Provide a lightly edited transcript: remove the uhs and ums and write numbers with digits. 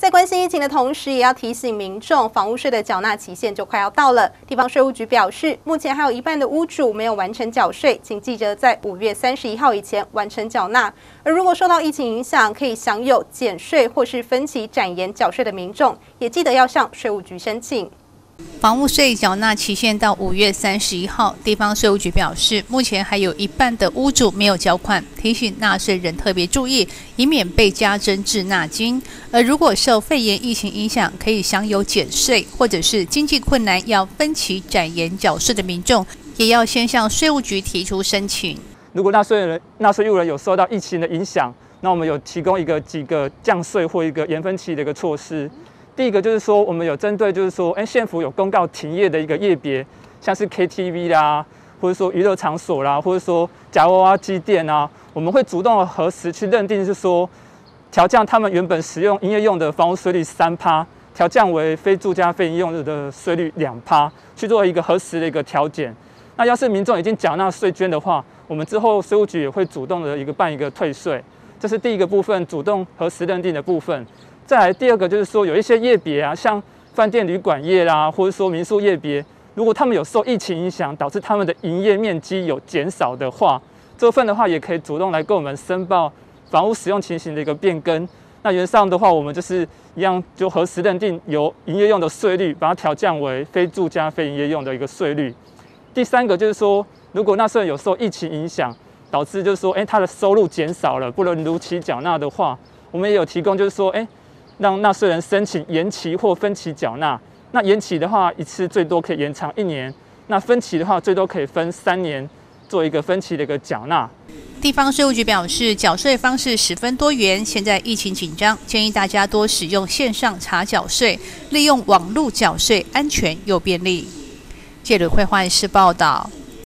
在关心疫情的同时，也要提醒民众，房屋税的缴纳期限就快要到了。地方税务局表示，目前还有一半的屋主没有完成缴税，请记得在5月31号以前完成缴纳。而如果受到疫情影响，可以享有减税或是分期展延缴税的民众，也记得要向税务局申请。 房屋税缴纳期限到5月31号，地方税务局表示，目前还有一半的屋主没有缴款，提醒纳税人特别注意，以免被加征滞纳金。而如果受肺炎疫情影响，可以享有减税，或者是经济困难要分期展延缴税的民众，也要先向税务局提出申请。 如果纳税义务人有受到疫情的影响，那我们有提供几个降税或一个延分期的一个措施。第一个就是说，我们有针对就是说，县府有公告停业的一个业别，像是 KTV 啦，或者说娱乐场所啦，或者说夹娃娃机店啊，我们会主动核实去认定，是说调降他们原本使用营业用的房屋税率3%，调降为非住家非营业用的税率2%，去做一个核实的一个调减。那要是民众已经缴纳税捐的话，我们之后税务局也会主动的办一个退税，这是第一个部分，主动核实认定的部分。再来第二个就是说，有一些业别啊，像饭店旅馆业啦，或者说民宿业别，如果他们有受疫情影响，导致他们的营业面积有减少的话，这部分的话也可以主动来跟我们申报房屋使用情形的一个变更。那原上的话，我们就是一样就核实认定由营业用的税率，把它调降为非住家非营业用的一个税率。第三个就是说，如果纳税人有受疫情影响，导致就是说，他的收入减少了，不能如期缴纳的话，我们也有提供就是说，让纳税人申请延期或分期缴纳。那延期的话，一次最多可以延长1年；那分期的话，最多可以分3年做一个分期的一个缴纳。 地方税务局表示，缴税方式十分多元，现在疫情紧张，建议大家多使用线上查缴税，利用网络缴税，安全又便利。记者会焕视报道。